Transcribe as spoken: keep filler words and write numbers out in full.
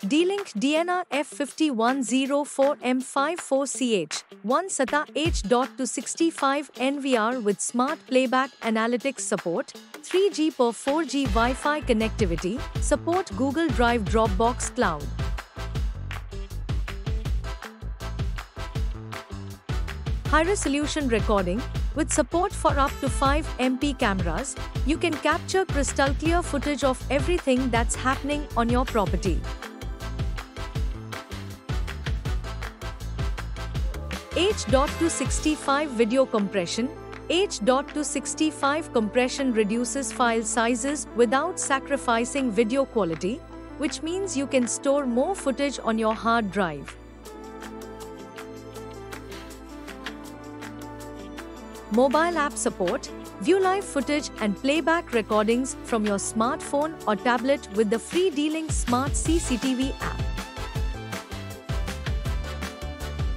D-Link D N R F five one zero four M five four C H one S A T A H two sixty-five N V R with smart playback analytics support, three G per four G Wi-Fi connectivity, support Google Drive Dropbox Cloud. High-resolution recording. With support for up to five megapixel cameras, you can capture crystal clear footage of everything that's happening on your property. H two sixty-five video compression. H two sixty-five compression reduces file sizes without sacrificing video quality, which means you can store more footage on your hard drive. Mobile app support. View live footage and playback recordings from your smartphone or tablet with the free D-Link Smart C C T V app.